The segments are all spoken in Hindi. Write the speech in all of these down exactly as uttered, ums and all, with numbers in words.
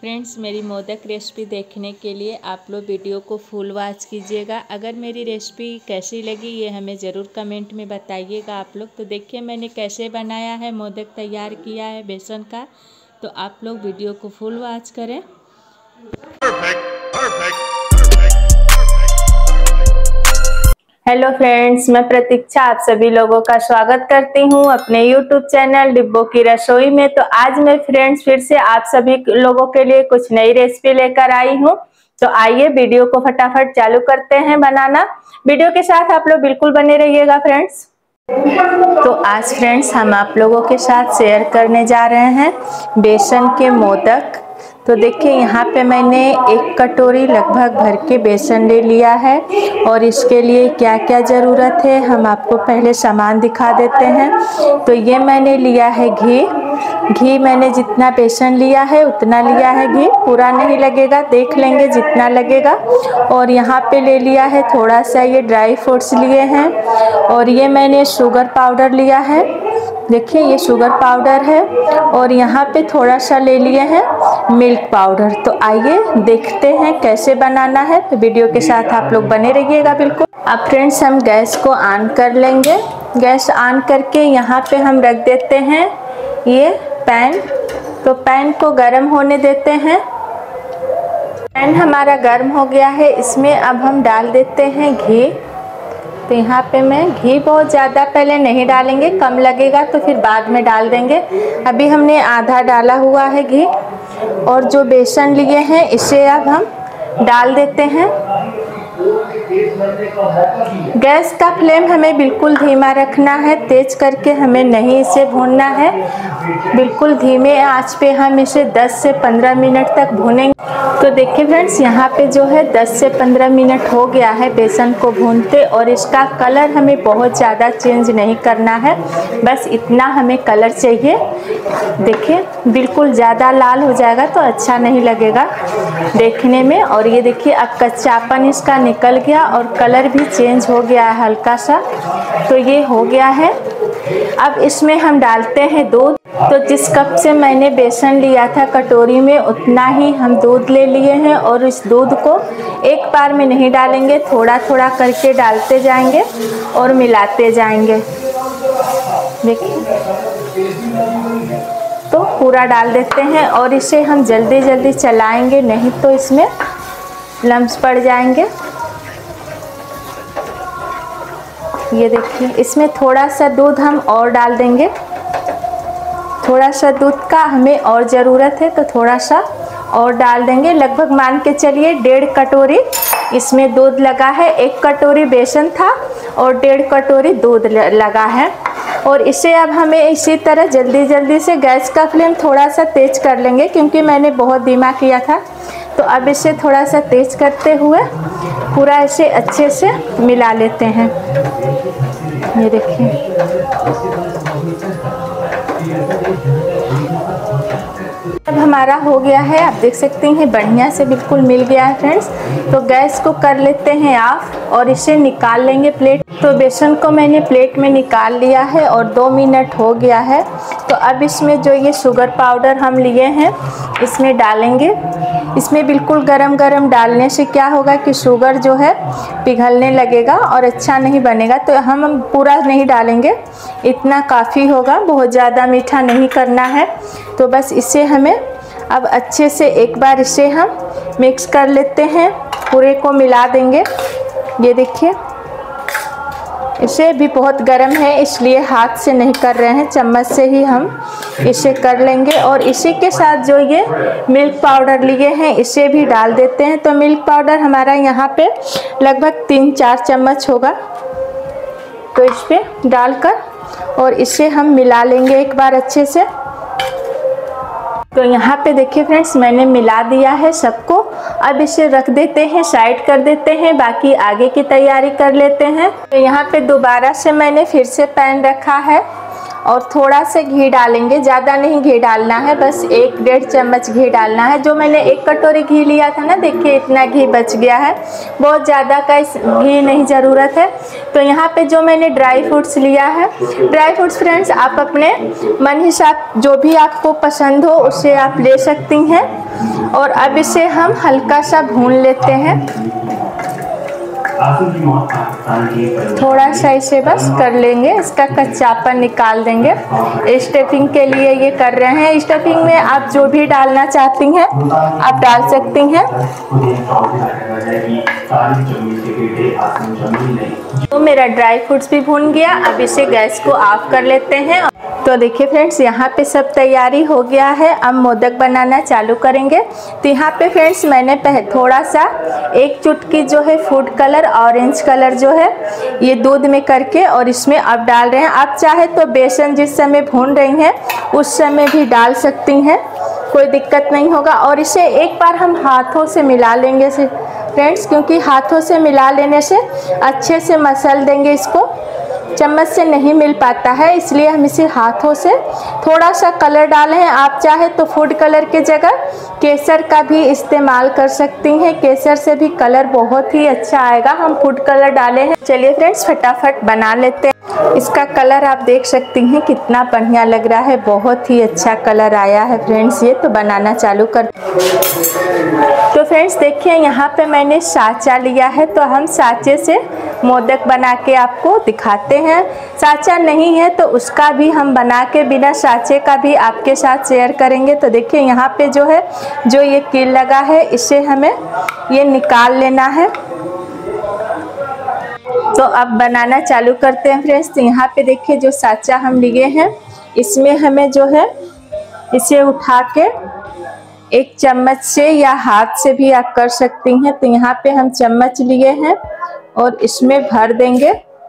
फ्रेंड्स, मेरी मोदक रेसिपी देखने के लिए आप लोग वीडियो को फुल वॉच कीजिएगा। अगर मेरी रेसिपी कैसी लगी ये हमें ज़रूर कमेंट में बताइएगा आप लोग। तो देखिए मैंने कैसे बनाया है, मोदक तैयार किया है बेसन का। तो आप लोग वीडियो को फुल वॉच करें। Perfect, perfect. हेलो फ्रेंड्स, मैं प्रतीक्षा आप सभी लोगों का स्वागत करती हूं अपने यूट्यूब चैनल डिब्बों की रसोई में। तो आज मैं फ्रेंड्स फिर से आप सभी लोगों के लिए कुछ नई रेसिपी लेकर आई हूं। तो आइए वीडियो को फटाफट चालू करते हैं बनाना। वीडियो के साथ आप लोग बिल्कुल बने रहिएगा फ्रेंड्स। तो आज फ्रेंड्स हम आप लोगों के साथ शेयर करने जा रहे हैं बेसन के मोदक। तो देखिए यहाँ पे मैंने एक कटोरी लगभग भर के बेसन ले लिया है और इसके लिए क्या क्या ज़रूरत है हम आपको पहले सामान दिखा देते हैं। तो ये मैंने लिया है घी। घी मैंने जितना बेसन लिया है उतना लिया है घी, पूरा नहीं लगेगा, देख लेंगे जितना लगेगा। और यहाँ पे ले लिया है थोड़ा सा ये ड्राई फ्रूट्स लिए हैं और ये मैंने शुगर पाउडर लिया है। देखिए ये शुगर पाउडर है और यहाँ पे थोड़ा सा ले लिए हैं मिल्क पाउडर। तो आइए देखते हैं कैसे बनाना है। तो वीडियो के साथ आप लोग बने रहिएगा बिल्कुल। अब फ्रेंड्स हम गैस को ऑन कर लेंगे। गैस ऑन करके यहाँ पे हम रख देते हैं ये पैन। तो पैन को गर्म होने देते हैं। पैन हमारा गर्म हो गया है, इसमें अब हम डाल देते हैं घी। तो यहाँ पे मैं घी बहुत ज़्यादा पहले नहीं डालेंगे, कम लगेगा तो फिर बाद में डाल देंगे। अभी हमने आधा डाला हुआ है घी। और जो बेसन लिए हैं इसे अब हम डाल देते हैं। गैस का फ्लेम हमें बिल्कुल धीमा रखना है, तेज करके हमें नहीं इसे भूनना है। बिल्कुल धीमे आंच पे हम इसे दस से पंद्रह मिनट तक भूनेंगे। तो देखिए फ्रेंड्स यहाँ पे जो है दस से पंद्रह मिनट हो गया है बेसन को भूनते और इसका कलर हमें बहुत ज़्यादा चेंज नहीं करना है, बस इतना हमें कलर चाहिए। देखिए बिल्कुल ज़्यादा लाल हो जाएगा तो अच्छा नहीं लगेगा देखने में। और ये देखिए अब कच्चापन इसका निकल गया और कलर भी चेंज हो गया है हल्का सा। तो ये हो गया है। अब इसमें हम डालते हैं दूध। तो जिस कप से मैंने बेसन लिया था कटोरी में उतना ही हम दूध ले लिए हैं और इस दूध को एक बार में नहीं डालेंगे, थोड़ा थोड़ा करके डालते जाएंगे और मिलाते जाएंगे। देखिए तो पूरा डाल देते हैं और इसे हम जल्दी जल्दी चलाएंगे, नहीं तो इसमें लम्स पड़ जाएंगे। ये देखिए इसमें थोड़ा सा दूध हम और डाल देंगे। थोड़ा सा दूध का हमें और ज़रूरत है तो थोड़ा सा और डाल देंगे। लगभग मान के चलिए डेढ़ कटोरी इसमें दूध लगा है। एक कटोरी बेसन था और डेढ़ कटोरी दूध लगा है। और इसे अब हमें इसी तरह जल्दी जल्दी से गैस का फ्लेम थोड़ा सा तेज कर लेंगे क्योंकि मैंने बहुत धीमा किया था। तो अब इसे थोड़ा सा तेज करते हुए पूरा इसे अच्छे से मिला लेते हैं। ये देखिए अब हमारा हो गया है, आप देख सकते हैं बढ़िया से बिल्कुल मिल गया है फ्रेंड्स। तो गैस को कर लेते हैं ऑफ और इसे निकाल लेंगे प्लेट। तो बेसन को मैंने प्लेट में निकाल लिया है और दो मिनट हो गया है। तो अब इसमें जो ये शुगर पाउडर हम लिए हैं इसमें डालेंगे। इसमें बिल्कुल गरम गरम डालने से क्या होगा कि शुगर जो है पिघलने लगेगा और अच्छा नहीं बनेगा। तो हम पूरा नहीं डालेंगे, इतना काफ़ी होगा, बहुत ज़्यादा मीठा नहीं करना है। तो बस इसे हमें अब अच्छे से एक बार इसे हम मिक्स कर लेते हैं, पूरे को मिला देंगे। ये देखिए इसे भी बहुत गर्म है इसलिए हाथ से नहीं कर रहे हैं, चम्मच से ही हम इसे कर लेंगे। और इसी के साथ जो ये मिल्क पाउडर लिए हैं इसे भी डाल देते हैं। तो मिल्क पाउडर हमारा यहाँ पे लगभग तीन चार चम्मच होगा। तो इस पर डालकर और इसे हम मिला लेंगे एक बार अच्छे से। तो यहाँ पे देखिए फ्रेंड्स मैंने मिला दिया है सबको। अब इसे रख देते हैं, साइड कर देते हैं, बाकी आगे की तैयारी कर लेते हैं। तो यहाँ पे दोबारा से मैंने फिर से पैन रखा है और थोड़ा सा घी डालेंगे, ज़्यादा नहीं घी डालना है, बस एक डेढ़ चम्मच घी डालना है। जो मैंने एक कटोरी घी लिया था ना, देखिए इतना घी बच गया है, बहुत ज़्यादा का इस घी नहीं ज़रूरत है। तो यहाँ पे जो मैंने ड्राई फ्रूट्स लिया है, ड्राई फ्रूट्स फ्रेंड्स आप अपने मन हिसाब जो भी आपको पसंद हो उसे आप ले सकती हैं। और अब इसे हम हल्का सा भून लेते हैं, थोड़ा सा इसे बस कर लेंगे, इसका कच्चापन निकाल देंगे। स्टफिंग के लिए ये कर रहे हैं। स्टफिंग में आप जो भी डालना चाहती हैं आप डाल सकती हैं। तो मेरा ड्राई फ्रूट्स भी भून गया, अब इसे गैस को ऑफ कर लेते हैं। तो देखिए फ्रेंड्स, यहाँ पे सब तैयारी हो गया है। अब मोदक बनाना चालू करेंगे। तो यहाँ पे फ्रेंड्स मैंने थोड़ा सा एक चुटकी जो है फूड कलर, ऑरेंज कलर जो है ये दूध में करके और इसमें अब डाल रहे हैं। आप चाहे तो बेसन जिस समय भून रही हैं उस समय भी डाल सकती हैं, कोई दिक्कत नहीं होगा। और इसे एक बार हम हाथों से मिला लेंगे फ्रेंड्स, क्योंकि हाथों से मिला लेने से अच्छे से मसल देंगे इसको, चम्मच से नहीं मिल पाता है, इसलिए हम इसे हाथों से। थोड़ा सा कलर डाले हैं, आप चाहे तो फूड कलर के जगह केसर का भी इस्तेमाल कर सकती हैं, केसर से भी कलर बहुत ही अच्छा आएगा। हम फूड कलर डाले हैं। चलिए फ्रेंड्स फटाफट बना लेते हैं। इसका कलर आप देख सकती हैं कितना बढ़िया लग रहा है, बहुत ही अच्छा कलर आया है फ्रेंड्स। ये तो बनाना चालू कर। तो फ्रेंड्स देखिए यहाँ पे मैंने साँचा लिया है, तो हम साँचे से मोदक बना के आपको दिखाते हैं। साँचा नहीं है तो उसका भी हम बना के बिना साँचे का भी आपके साथ शेयर करेंगे। तो देखिए यहाँ पे जो है जो ये कील लगा है इसे हमें ये निकाल लेना है। तो अब बनाना चालू करते हैं फ्रेंड्स। तो यहाँ पे देखिए जो साँचा हम लिए हैं इसमें हमें जो है इसे उठा के एक चम्मच से या हाथ से भी आप कर सकती हैं। तो यहाँ पे हम चम्मच लिए हैं और इसमें भर देंगे,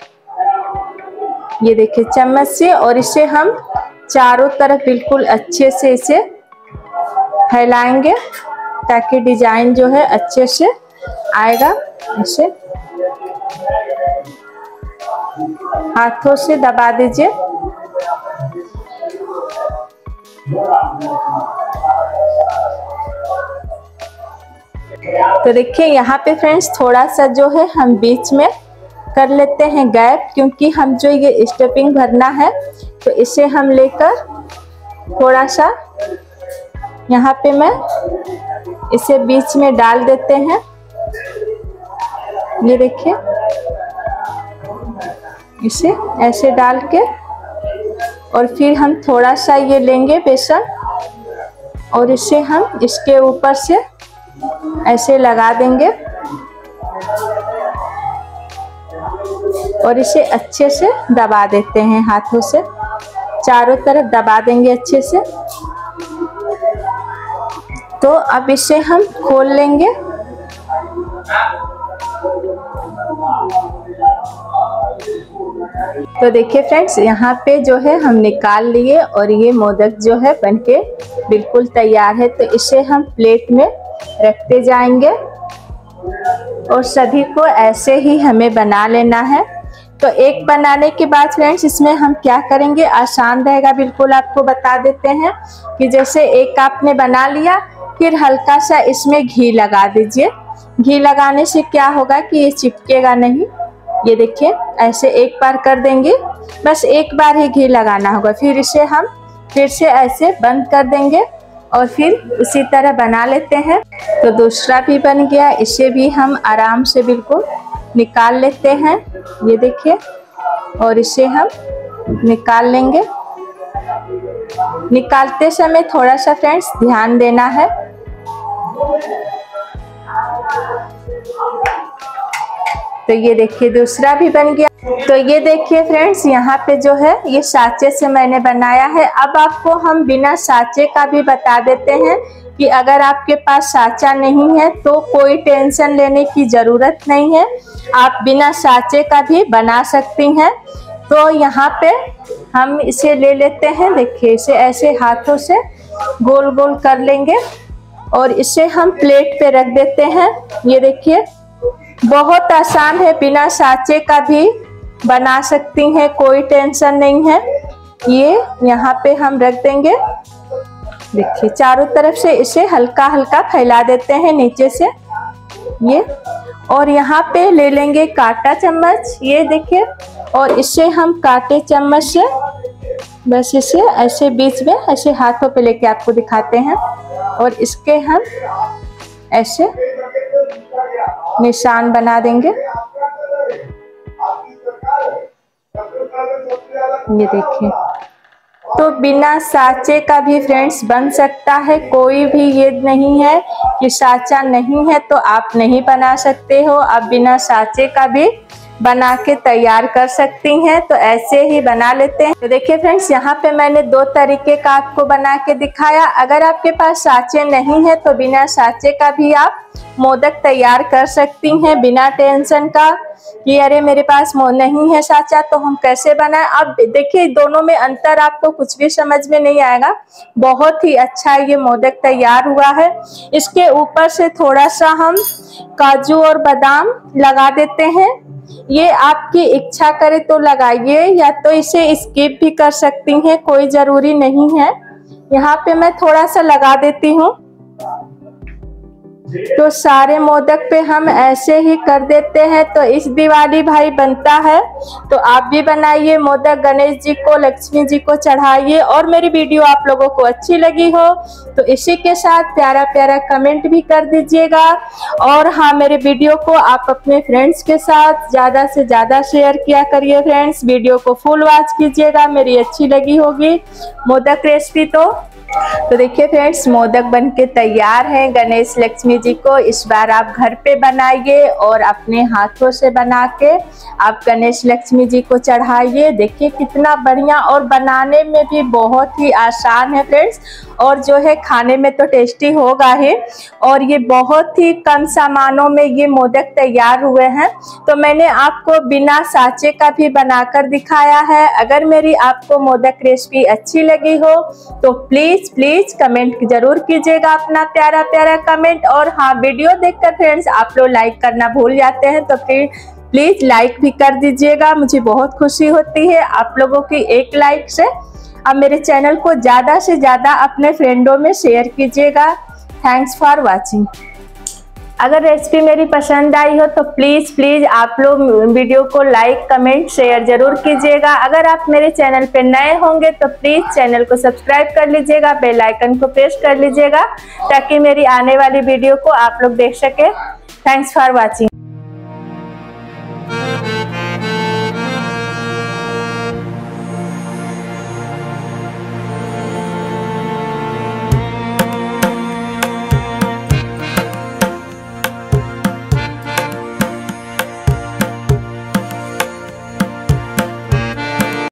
ये देखिए चम्मच से, और इसे हम चारों तरफ बिल्कुल अच्छे से इसे फैलाएंगे ताकि डिजाइन जो है अच्छे से आएगा। इसे हाथों से दबा दीजिए। तो देखिए यहाँ पे फ्रेंड्स थोड़ा सा जो है हम बीच में कर लेते हैं गैप, क्योंकि हम जो ये स्टफिंग भरना है तो इसे हम लेकर थोड़ा सा यहाँ पे मैं इसे बीच में डाल देते हैं। ये देखिए इसे ऐसे डाल के, और फिर हम थोड़ा सा ये लेंगे बेसन और इसे हम इसके ऊपर से ऐसे लगा देंगे और इसे अच्छे से दबा देते हैं हाथों से, चारों तरफ दबा देंगे अच्छे से। तो अब इसे हम खोल लेंगे। तो देखिए फ्रेंड्स यहाँ पे जो है हम निकाल लिए और ये मोदक जो है बनके बिल्कुल तैयार है। तो इसे हम प्लेट में रखते जाएंगे और सभी को ऐसे ही हमें बना लेना है। तो एक बनाने के बाद फ्रेंड्स इसमें हम क्या करेंगे, आसान रहेगा बिल्कुल, आपको बता देते हैं कि जैसे एक आपने बना लिया, फिर हल्का सा इसमें घी लगा दीजिए। घी लगाने से क्या होगा कि ये चिपकेगा नहीं। ये देखिए ऐसे एक बार कर देंगे, बस एक बार ही घी लगाना होगा। फिर इसे हम फिर से ऐसे बंद कर देंगे और फिर उसी तरह बना लेते हैं। तो दूसरा भी बन गया, इसे भी हम आराम से बिल्कुल निकाल लेते हैं। ये देखिए, और इसे हम निकाल लेंगे। निकालते समय थोड़ा सा फ्रेंड्स ध्यान देना है। तो ये देखिए दूसरा भी बन गया। तो ये देखिए फ्रेंड्स यहाँ पे जो है ये साँचे से मैंने बनाया है। अब आपको हम बिना साँचे का भी बता देते हैं कि अगर आपके पास साँचा नहीं है तो कोई टेंशन लेने की ज़रूरत नहीं है, आप बिना साँचे का भी बना सकती हैं। तो यहाँ पे हम इसे ले लेते हैं। देखिए इसे ऐसे हाथों से गोल गोल कर लेंगे और इसे हम प्लेट पे रख देते हैं। ये देखिए बहुत आसान है, बिना साँचे का भी बना सकती हैं, कोई टेंशन नहीं है। ये यहाँ पे हम रख देंगे। देखिए चारों तरफ से इसे हल्का हल्का फैला देते हैं नीचे से ये। और यहाँ पे ले लेंगे कांटा चम्मच, ये देखिए, और इससे हम कांटे चम्मच से बस इसे ऐसे बीच में ऐसे हाथों पे लेके आपको दिखाते हैं और इसके हम ऐसे निशान बना देंगे। ये देखिए, तो बिना साँचे का भी फ्रेंड्स बन सकता है, कोई भी ये नहीं है कि साँचा नहीं है तो आप नहीं बना सकते हो। आप बिना साँचे का भी बना के तैयार कर सकती हैं, तो ऐसे ही बना लेते हैं। तो देखिए फ्रेंड्स, यहाँ पे मैंने दो तरीके का आपको बना के दिखाया। अगर आपके पास साँचे नहीं है तो बिना साँचे का भी आप मोदक तैयार कर सकती हैं बिना टेंशन का कि अरे मेरे पास नहीं है साँचा तो हम कैसे बनाएं। अब देखिए दोनों में अंतर आपको कुछ भी समझ में नहीं आएगा। बहुत ही अच्छा ये मोदक तैयार हुआ है। इसके ऊपर से थोड़ा सा हम काजू और बादाम लगा देते हैं। ये आपकी इच्छा करे तो लगाइए या तो इसे स्किप भी कर सकती हैं, कोई जरूरी नहीं है। यहाँ पे मैं थोड़ा सा लगा देती हूँ। तो सारे मोदक पे हम ऐसे ही कर देते हैं। तो इस दिवाली भाई बनता है तो आप भी बनाइए मोदक, गणेश जी को, लक्ष्मी जी को चढ़ाइए। और मेरी वीडियो आप लोगों को अच्छी लगी हो तो इसी के साथ प्यारा प्यारा कमेंट भी कर दीजिएगा। और हाँ, मेरे वीडियो को आप अपने फ्रेंड्स के साथ ज़्यादा से ज़्यादा शेयर किया करिए फ्रेंड्स। वीडियो को फुल वॉच कीजिएगा, मेरी अच्छी लगी होगी मोदक रेसिपी। तो तो देखिए फ्रेंड्स, मोदक बनके तैयार हैं गणेश लक्ष्मी जी को। इस बार आप घर पे बनाइए और अपने हाथों से बना के आप गणेश लक्ष्मी जी को चढ़ाइए। देखिए कितना बढ़िया, और बनाने में भी बहुत ही आसान है फ्रेंड्स, और जो है खाने में तो टेस्टी होगा ही। और ये बहुत ही कम सामानों में ये मोदक तैयार हुए हैं। तो मैंने आपको बिना साँचे का भी बनाकर दिखाया है। अगर मेरी आपको मोदक रेसिपी अच्छी लगी हो तो प्लीज प्लीज कमेंट जरूर कीजिएगा, अपना प्यारा प्यारा कमेंट। और हाँ, वीडियो देखकर फ्रेंड्स आप लोग लाइक करना भूल जाते हैं तो फिर प्लीज लाइक भी कर दीजिएगा, मुझे बहुत खुशी होती है आप लोगों की एक लाइक से। अब मेरे चैनल को ज़्यादा से ज़्यादा अपने फ्रेंडों में शेयर कीजिएगा। Thanks for watching. अगर रेसिपी मेरी पसंद आई हो तो प्लीज़ प्लीज़ आप लोग वीडियो को लाइक कमेंट शेयर जरूर कीजिएगा। अगर आप मेरे चैनल पे नए होंगे तो प्लीज़ चैनल को सब्सक्राइब कर लीजिएगा, बेल आइकन को प्रेस कर लीजिएगा ताकि मेरी आने वाली वीडियो को आप लोग देख सके। Thanks for watching.